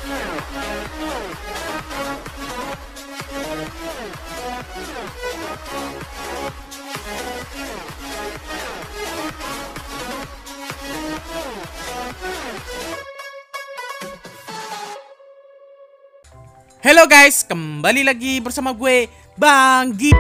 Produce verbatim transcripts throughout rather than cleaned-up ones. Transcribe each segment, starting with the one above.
Halo guys, kembali lagi bersama gue Bang Gi.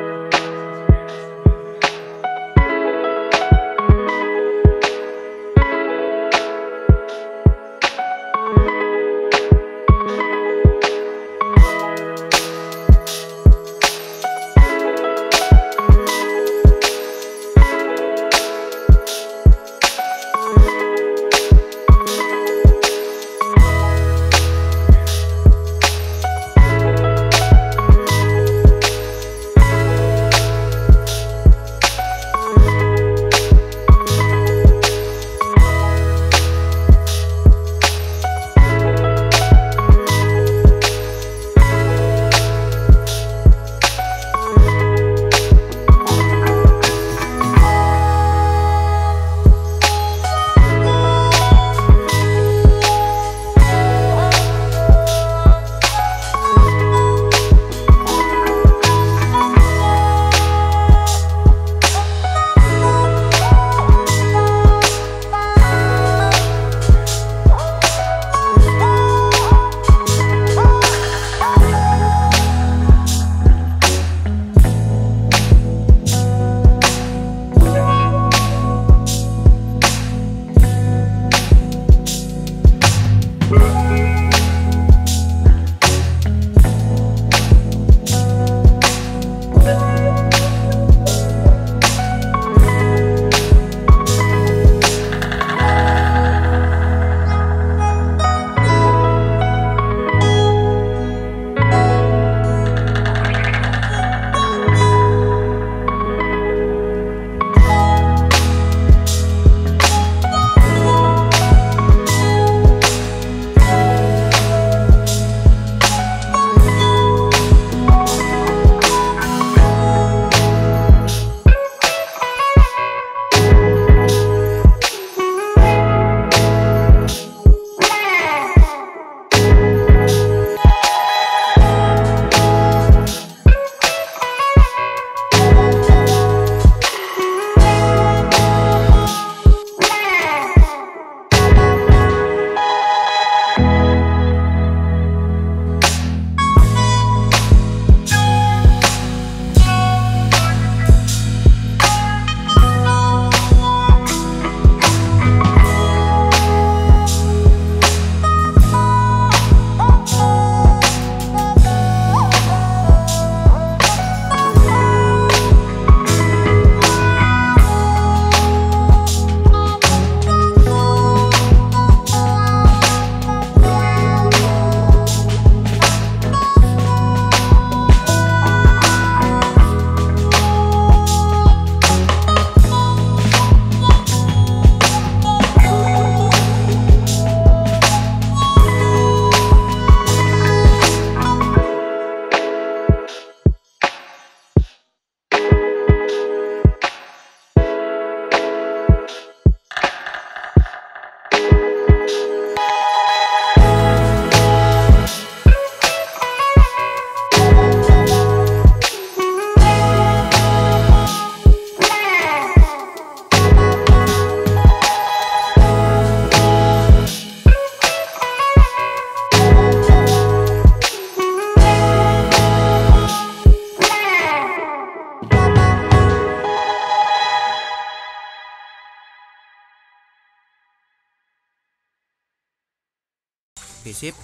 Oke, sip.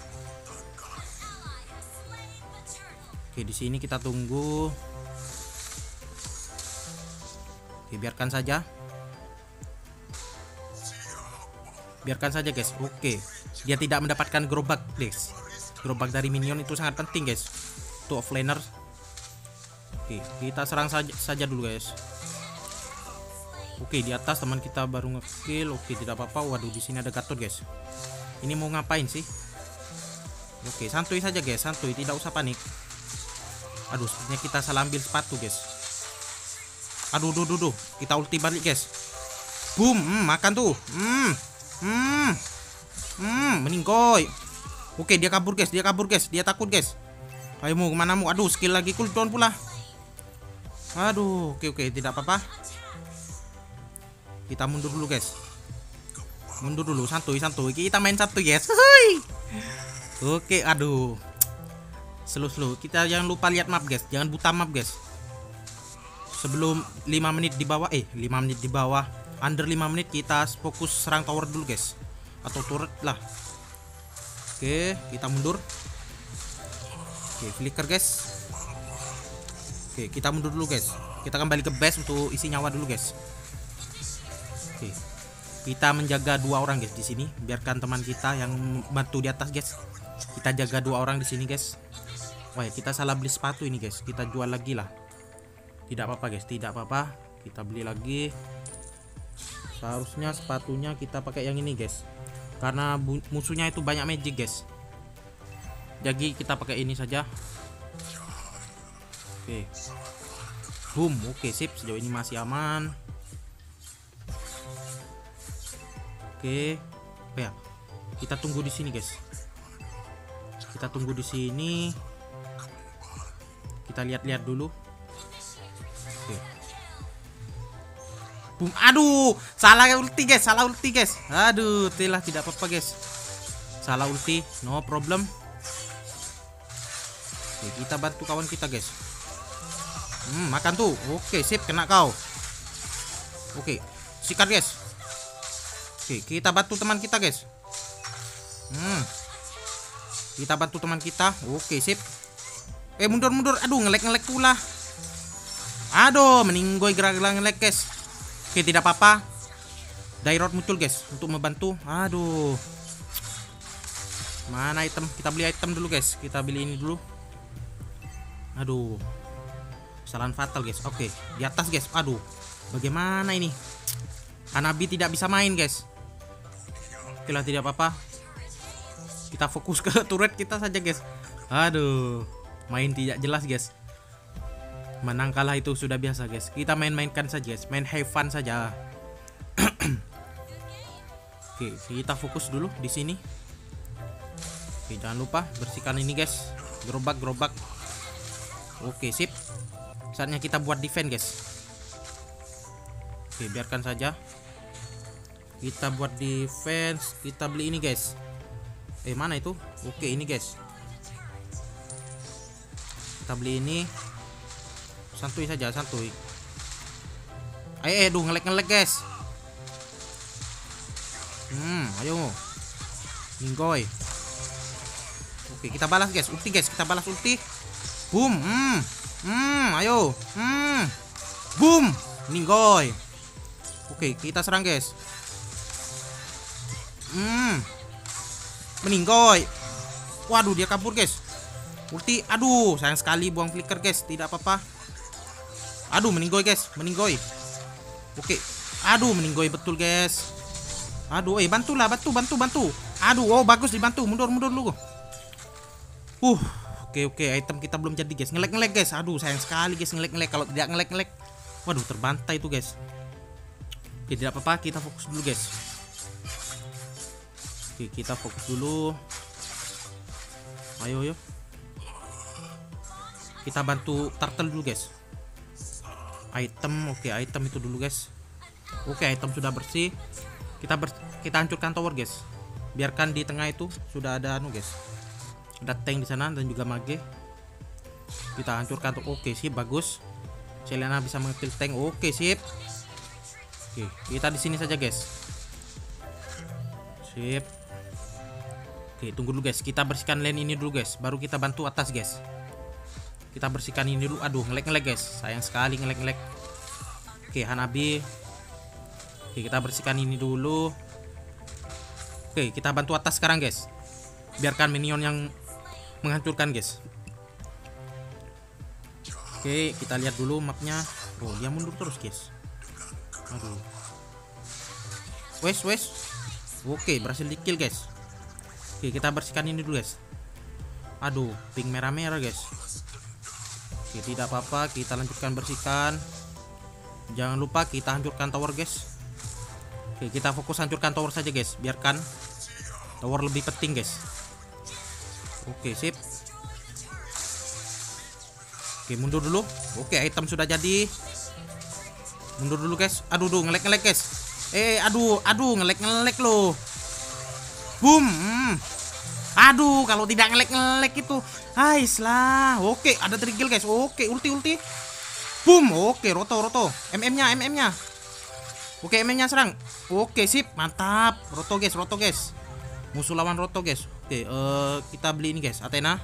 Oke, di sini kita tunggu. Oke, biarkan saja. Biarkan saja, guys. Oke. Dia tidak mendapatkan gerobak, guys. Gerobak dari minion itu sangat penting, guys. Untuk offlaner. Oke, kita serang saja saja dulu, guys. Oke, di atas teman kita baru ngekill. Oke, tidak apa-apa. Waduh, di sini ada Gatot, guys. Ini mau ngapain sih? Oke, santuy saja, guys. Santuy, tidak usah panik. Aduh, sepertinya kita salah ambil sepatu, guys. Aduh, duh, duh, duh. Kita ulti balik, guys. Boom, hmm, makan tuh. Hmm, hmm, hmm, meninggoy. Oke, dia kabur guys, dia kabur guys, dia takut guys. Ayo mau kemana mu? Aduh, skill lagi cooldown pula. Aduh, oke oke, tidak apa-apa. Kita mundur dulu guys. Mundur dulu, santuy santuy. Kita main santuy guys. Oke, aduh. Slow-slow. Kita jangan lupa lihat map guys, jangan buta map guys. Sebelum lima menit di bawah, eh lima menit di bawah, under lima menit kita fokus serang tower dulu guys. Atau turret lah. Oke, kita mundur. Oke, flicker guys. Oke, kita mundur dulu guys. Kita kembali ke base untuk isi nyawa dulu guys. Oke. Kita menjaga dua orang guys di sini. Biarkan teman kita yang bantu di atas guys. Kita jaga dua orang di sini guys. Wah, kita salah beli sepatu ini guys. Kita jual lagi lah. Tidak apa-apa guys, tidak apa-apa. Kita beli lagi. Seharusnya sepatunya kita pakai yang ini guys. Karena musuhnya itu banyak magic guys. Jadi kita pakai ini saja. Oke. Boom, oke sip, sejauh ini masih aman. Oke. Oh ya. Kita tunggu di sini, guys. Kita tunggu di sini. Kita lihat-lihat dulu. Oke. Boom. Aduh, salah ulti, guys. Salah ulti, guys. Aduh, telah tidak apa-apa, guys. Salah ulti, no problem. Oke, kita bantu kawan kita, guys. Hmm, makan tuh. Oke, sip, kena kau. Oke, sikat guys. Oke, kita bantu teman kita guys. Hmm, kita bantu teman kita. Oke, sip. Eh, mundur mundur. Aduh, ngelek ngelek pula. Aduh, meninggoy gerak-gerak ngelek guys. Oke, tidak apa-apa. Dairot muncul guys untuk membantu. Aduh, mana item? Kita beli item dulu guys. Kita beli ini dulu. Aduh, kesalahan fatal guys. Oke, di atas guys. Aduh, bagaimana ini? Hanabi tidak bisa main guys. Oke lah, tidak apa-apa. Kita fokus ke turret kita saja guys. Aduh, main tidak jelas guys. Menang kalah itu sudah biasa guys. Kita main-mainkan saja guys. Main have fun saja. Oke, kita fokus dulu di sini. Oke, jangan lupa bersihkan ini guys. Gerobak-gerobak. Oke, sip. Saatnya kita buat defense guys. Oke, biarkan saja. Kita buat defense. Kita beli ini guys. Eh, mana itu? Oke, ini guys. Kita beli ini. Santuy saja, santuy. Ayo, eh, duh, ngelek-ngelek guys. Hmm, ayo. Ninggoy. Oke, kita balas guys. Ulti guys, kita balas ulti. Boom. Hmm. Hmm, ayo. Hmm. Boom. Ninggoy. Oke, kita serang guys. Hmm. Meninggoy. Waduh, dia kabur guys. Ulti. Aduh, sayang sekali buang flicker guys. Tidak apa-apa. Aduh, meninggoy guys. Meninggoy. Oke. Aduh, meninggoy betul guys. Aduh, eh bantulah, bantu, bantu, bantu. Aduh, oh bagus dibantu. Mundur, mundur dulu. Uh. Oke oke, item kita belum jadi guys. Ngelek-ngelek guys. Aduh, sayang sekali guys ngelek-ngelek. Kalau tidak ngelek-ngelek, waduh, terbantai itu guys. Oke, tidak apa-apa, kita fokus dulu guys. Oke, kita fokus dulu. Ayo, ayo. Kita bantu turtle dulu guys. Item, oke, item itu dulu guys. Oke, item sudah bersih. Kita ber kita hancurkan tower guys. Biarkan di tengah itu sudah ada anu guys. Ada tank di sana dan juga mage. Kita hancurkan tuh. Oke, sip, bagus. Selena bisa mengekill tank. Oke, sip. Oke, kita di sini saja guys. Sip. Oke, tunggu dulu guys. Kita bersihkan lane ini dulu guys. Baru kita bantu atas guys. Kita bersihkan ini dulu. Aduh, ngelek-ngelek guys. Sayang sekali ngelek-ngelek. Oke, Hanabi. Oke, kita bersihkan ini dulu. Oke, kita bantu atas sekarang guys. Biarkan minion yang menghancurkan guys. Oke, kita lihat dulu mapnya. Oh, dia mundur terus guys. Aduh. Wes, wes. Oke, berhasil di kill guys. Oke, kita bersihkan ini dulu guys. Aduh, pink merah-merah guys. Oke, tidak apa-apa, kita lanjutkan bersihkan. Jangan lupa kita hancurkan tower guys. Oke, kita fokus hancurkan tower saja guys. Biarkan tower lebih penting guys. Oke, sip. Oke, mundur dulu. Oke, item sudah jadi. Mundur dulu, guys. Aduh, duh, ngelek-ngelek, guys. Eh, aduh, aduh, ngelek-ngelek loh. Boom. Hmm. Aduh, kalau tidak ngelek-ngelek itu. Ais lah. Oke, ada trigger, guys. Oke, ulti-ulti. Boom. Oke, roto, roto. M M-nya, M M-nya. Oke, M M-nya serang. Oke, sip. Mantap. Roto, guys, roto, guys. Musuh lawan roto, guys. Oke, uh, kita beli ini, guys. Athena.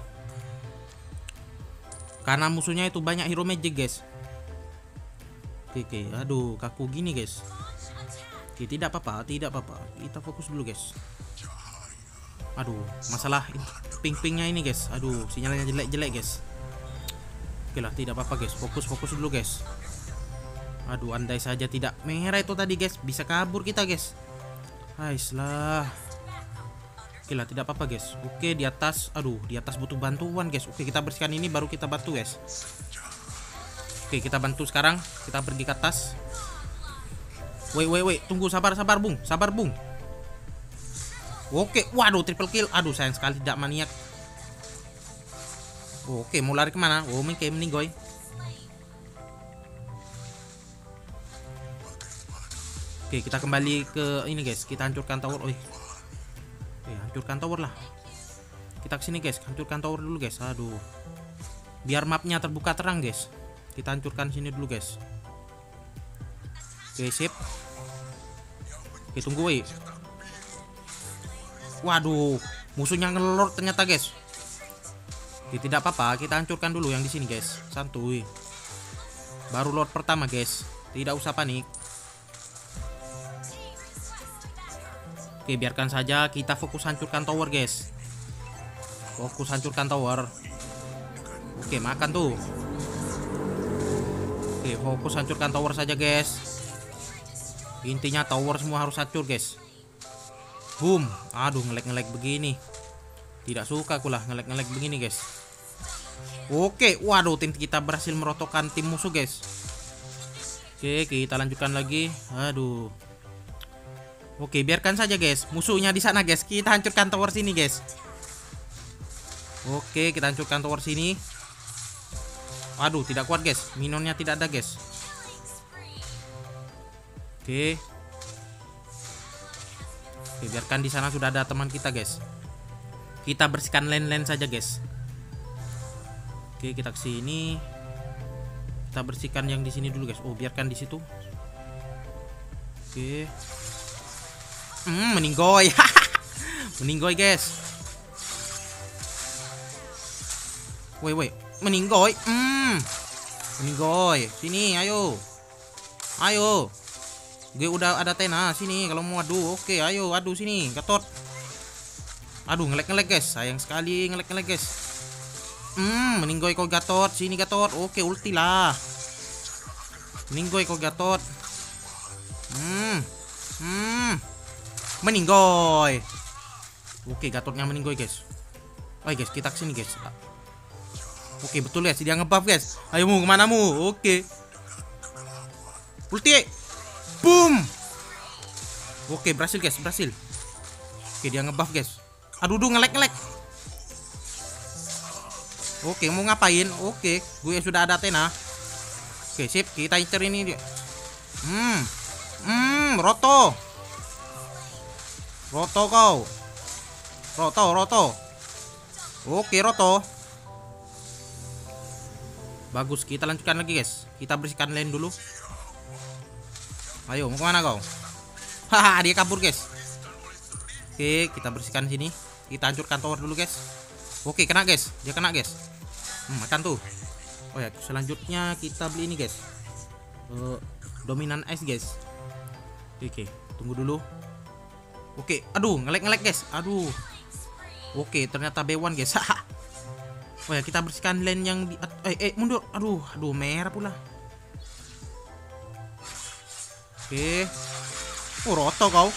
Karena musuhnya itu banyak hero magic, guys. Oke, oke. Aduh, kaku gini, guys. Oke, tidak apa-apa, tidak apa-apa. Kita fokus dulu, guys. Aduh, masalah ping-pingnya ini, guys. Aduh, sinyalnya jelek-jelek, guys. Oke lah, tidak apa-apa, guys. Fokus-fokus dulu, guys. Aduh, andai saja tidak merah itu tadi, guys. Bisa kabur kita, guys. Ais lah. Oke lah, tidak apa-apa, guys. Oke, di atas. Aduh, di atas butuh bantuan, guys. Oke, kita bersihkan ini baru kita bantu, guys. Oke, kita bantu sekarang. Kita pergi ke atas. Wait, wait, wait. Tunggu, sabar, sabar, Bung. Sabar, Bung. Oke, waduh, triple kill. Aduh, sayang sekali tidak maniak. Oke, mau lari kemana? Oh, oke, meninggoy. Oke, kita kembali ke ini, guys. Kita hancurkan tower. Oi. Oke, hancurkan tower lah. Kita kesini, guys. Hancurkan tower dulu, guys. Aduh. Biar mapnya terbuka terang, guys. Kita hancurkan sini dulu, guys. Oke, sip. Oke, tunggu, woi. Waduh, musuhnya ngelord ternyata, guys. Oke, tidak apa-apa, kita hancurkan dulu yang di sini, guys. Santuy. Baru lord pertama, guys. Tidak usah panik. Oke, biarkan saja kita fokus hancurkan tower, guys. Fokus hancurkan tower. Oke, makan tuh. Oke, fokus hancurkan tower saja, guys. Intinya tower semua harus hancur, guys. Boom. Aduh, ngelek-ngelek begini. Tidak suka aku lah ngelek-ngelek begini, guys. Oke, waduh, tim kita berhasil merotokkan tim musuh, guys. Oke, kita lanjutkan lagi. Aduh. Oke, biarkan saja, guys. Musuhnya di sana, guys. Kita hancurkan tower sini, guys. Oke, kita hancurkan tower sini. Waduh, tidak kuat, guys. Minionnya tidak ada, guys. Oke. Oke, biarkan di sana sudah ada teman kita, guys. Kita bersihkan lane-lane saja, guys. Oke, kita ke sini. Kita bersihkan yang di sini dulu, guys. Oh, biarkan di situ. Oke. Hmm, meninggoy. Meninggoy, guys. Woi, woi, meninggoy. Hmm. Meninggoy. Sini, ayo. Ayo. Gue udah ada Athena sini kalau mau adu. Oke, ayo adu sini, Gatot. Aduh, ngelek-ngelek, guys. Sayang sekali ngelek-ngelek, guys. Hmm, meninggoy kok Gatot. Sini, Gatot. Oke, ulti lah. Meninggoy kok Gatot. Hmm. Hmm. Meninggoy. Oke, Gatotnya meninggoy, guys. Oke, guys, kita kesini, guys. Oke, betul, guys. Dia ngebuff, guys. Ayo mu, kemana mu? Oke. Ulti. Boom. Oke, berhasil, guys, berhasil. Oke, dia ngebuff, guys. Aduh, duh, ngelek-ngelek. Oke, mau ngapain? Oke, gue sudah ada Athena. Oke, sip, kita incer ini dia. Hmm. Hmm, roto. Roto kau. Roto, roto. Oke, roto. Bagus, kita lanjutkan lagi, guys. Kita bersihkan lane dulu. Ayo, mau kemana kau? Haha, dia kabur, guys. Oke, kita bersihkan sini. Kita hancurkan tower dulu, guys. Oke, kena, guys. Dia kena, guys. Hmm, makan tuh. Oh ya, selanjutnya kita beli ini, guys. Uh, dominan ice, guys. Oke, tunggu dulu. Oke, aduh, ngelek-ngelek, guys. Aduh. Oke, ternyata B satu, guys. Oh ya, kita bersihkan lane yang di eh eh mundur. Aduh, aduh, merah pula. Oke. Oh, roto kau.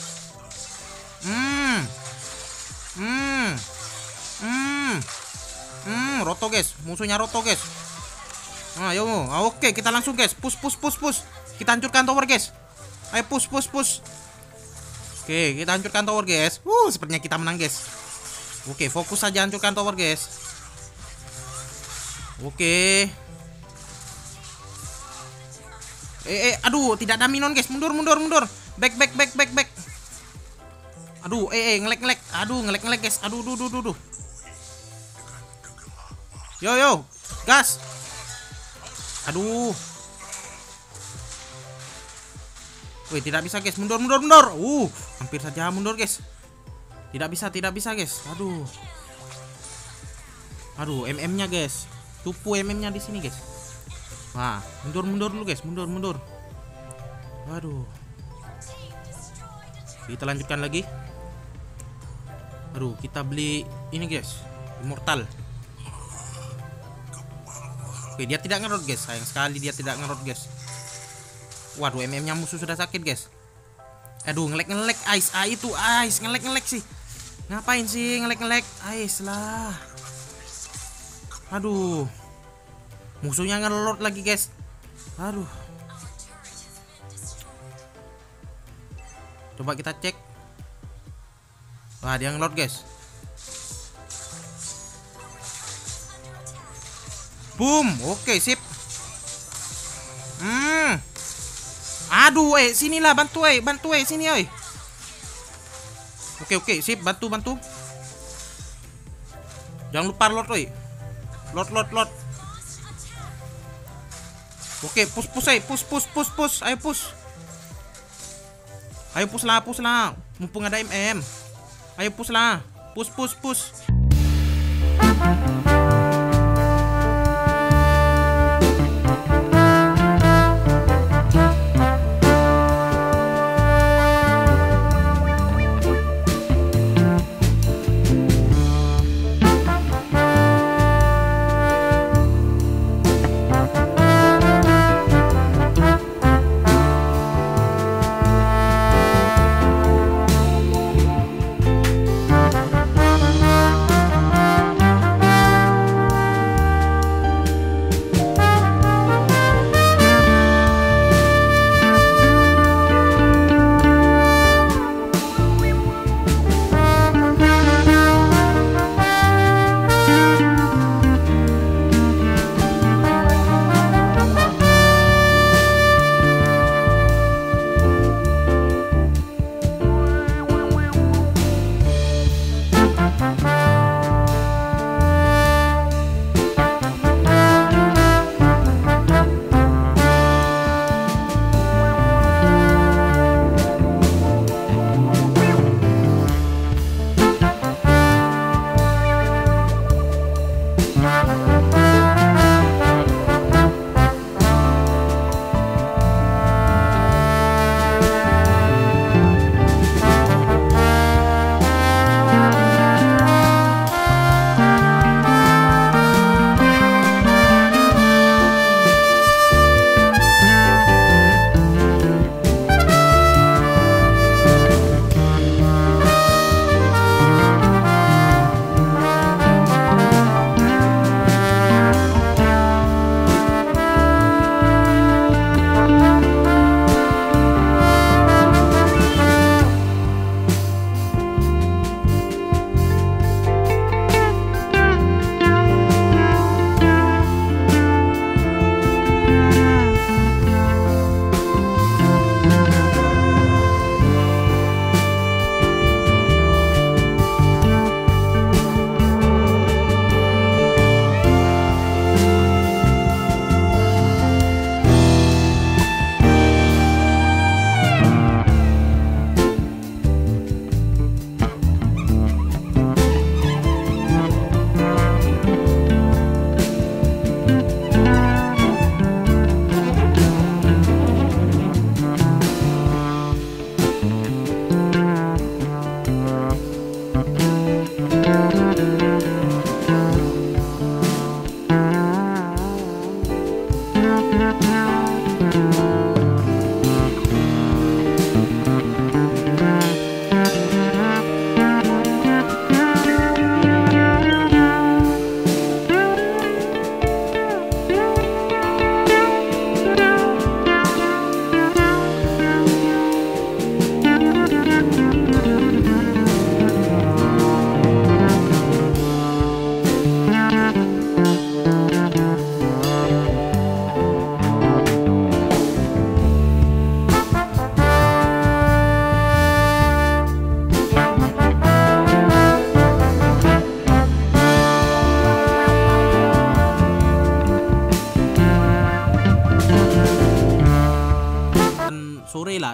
Hmm. Hmm. Hmm. Hmm, roto, guys. Musuhnya roto, guys. Nah, ayo. Ah, oke, kita langsung, guys. Push, push, push, push. Kita hancurkan tower, guys. Ayo, push, push, push. Oke, kita hancurkan tower, guys. Uh, sepertinya kita menang, guys. Oke, fokus saja hancurkan tower guys. Oke. Eh, eh, aduh, tidak ada minion guys. Mundur, mundur, mundur. Back, back, back, back, back. Aduh, eh, eh, ngelek, ngelek. Aduh, ngelek, ngelek guys. Aduh, duh, duh, duh, duh. Yo, yo, gas. Aduh. Wih, tidak bisa guys. Mundur, mundur, mundur. Uh, hampir saja mundur guys. Tidak bisa, tidak bisa guys. Aduh. Aduh, M M-nya guys. Tupu M M-nya di sini guys. Wah, mundur, mundur dulu guys. Mundur, mundur. Aduh. Kita lanjutkan lagi. Aduh, kita beli ini guys. Immortal. Oke, dia tidak ngerot guys. Sayang sekali dia tidak ngerot guys. Waduh, M M-nya musuh sudah sakit guys. Aduh, ngelek-ngelek ice. Ah, itu ice. Ngelek-ngelek sih. Ngapain sih ngelek-ngelek? Ice lah. Aduh. Musuhnya ngelord lagi guys. Aduh. Coba kita cek. Wah, dia ngelord guys. Boom. Oke, sip. Hmm. Aduh, eh, sinilah, bantu eh, bantu eh, sini eh. Oke, oke, sip, bantu, bantu. Jangan lupa lord eh. Lord, lord, lord. Oke, push, push eh, push, push, push, push, ayo push. Ayo push lah, push lah. Mumpung ada M M. Ayo push lah. Push, push, push.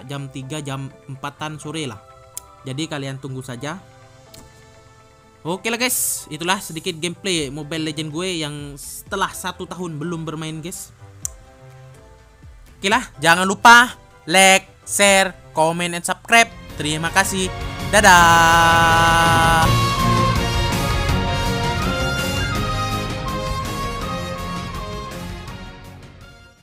jam tiga, jam empatan sore lah. Jadi kalian tunggu saja. Oke lah guys, itulah sedikit gameplay Mobile Legend gue yang setelah satu tahun belum bermain guys. Oke lah, jangan lupa like, share, comment, and subscribe. Terima kasih. Dadah.